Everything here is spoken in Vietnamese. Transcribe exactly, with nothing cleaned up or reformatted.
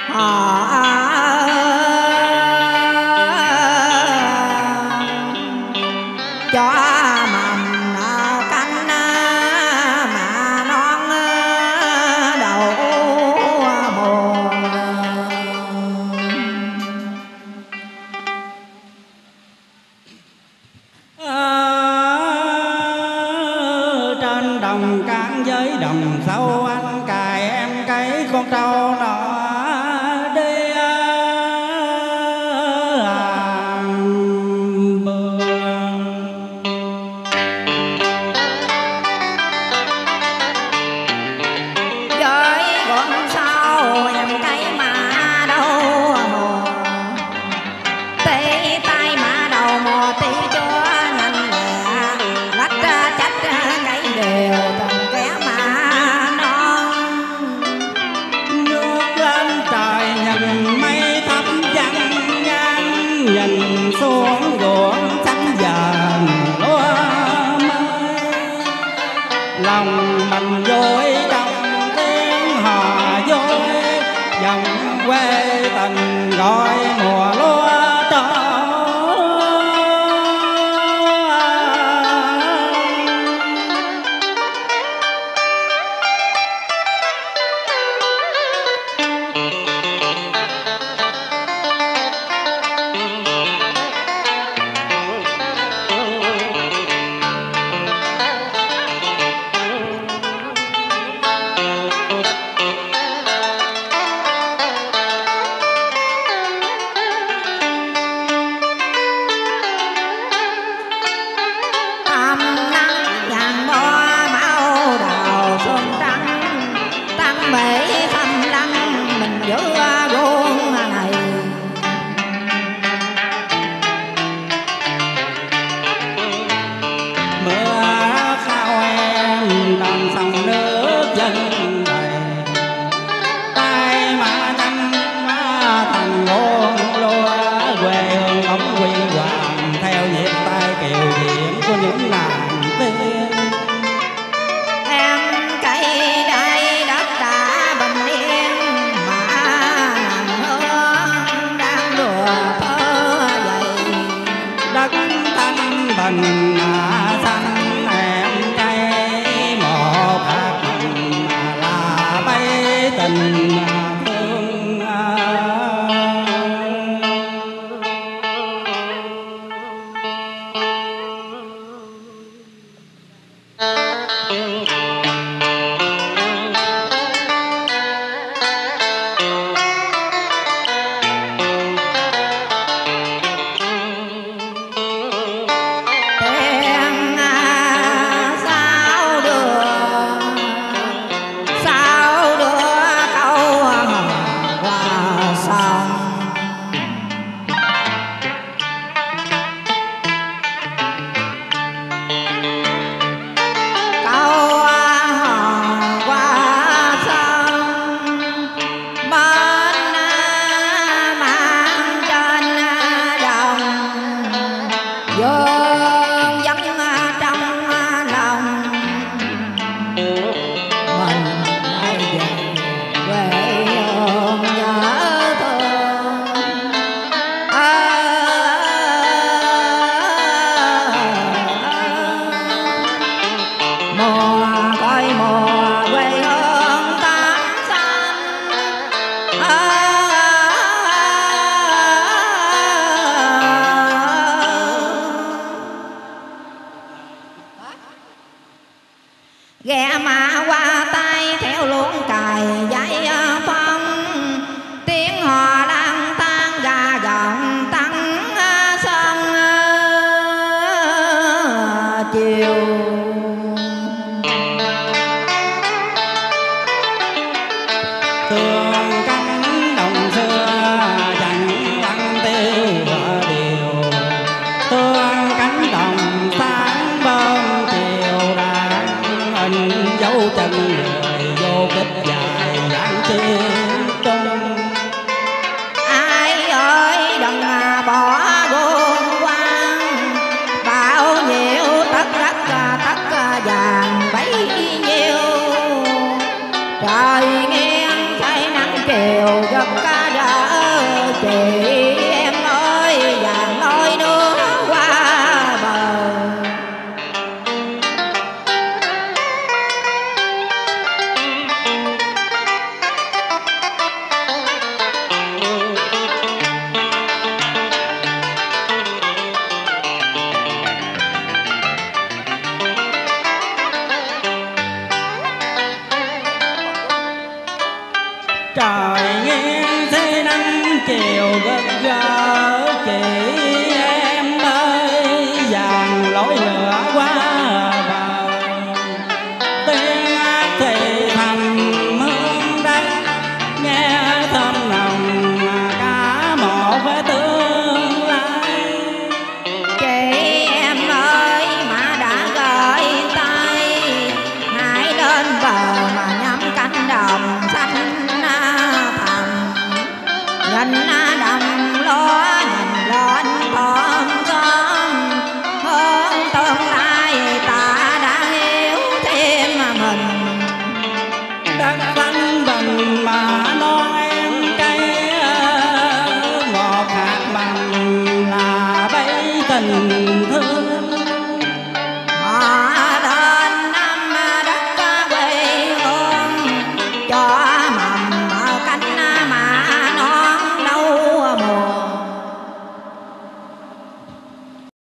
cho mầm canh mà non đầu mùa. Trên đồng cạn với đồng sâu anh cài em cấy con trâu nọ đi làm bừa. Với con sau em cấy mà đâu mùa, tí tay mà đầu mùa tí chúa nhanh lẹ lách trách cấy đều từng kẻ mà non. Nước lên trời nhìn mây thấp vắng ngang, nhìn xuống ruộng xanh dần lúa mới. Lòng mình vui trong tiếng hò vui, dòng quê tình gọi mùa lúa trổ. Tam nắng vàng bo máu đào xuân trắng, tăng mỹ thăm lăng mình giữa vuông này. Mưa khao em đàn sông nước dân đầy, tay mà năm má thành ngôn lúa. Quê hương bóng quy hoàng theo nhịp tay kiều diễm của những nàng tiên. Em cày đây đất đã bình yên, mà nàng hương đang đùa thơ dày. Đất thanh bình mà xanh em cây, một hạt mầm mà là bay tình thương. Tiếng sao đưa sao đưa câu qua sông. Câu qua sông bên mang trên đồng, vương vấn trong lòng mình ai về quê hương nhớ thương. Mùa coi mùa quê hương tám xanh, ghé mà qua tay theo luống cài dãy phong, tiếng hò lang tan gà gọng tăng sân chiều. Thường canh chiều giấc ca đỡ chị em ơi vàng lối nước qua bờ. Trời nghiêng thế nắng chiều gật gỡ chị em ơi vàng lối lửa qua bờ. Tiếng hát thì thầm hương đất nghe thơm nồng cả một với tương lai. Chị em ơi mà đã gửi tay hãy lên bờ mà nhắm cánh đồng xanh thầm, nhìn đầm lúa nhìn lên thơm thơm hơn tương lai ta đã hiểu thêm mình. Đất vắng vần mà non em cây một hạt bằng là bấy tình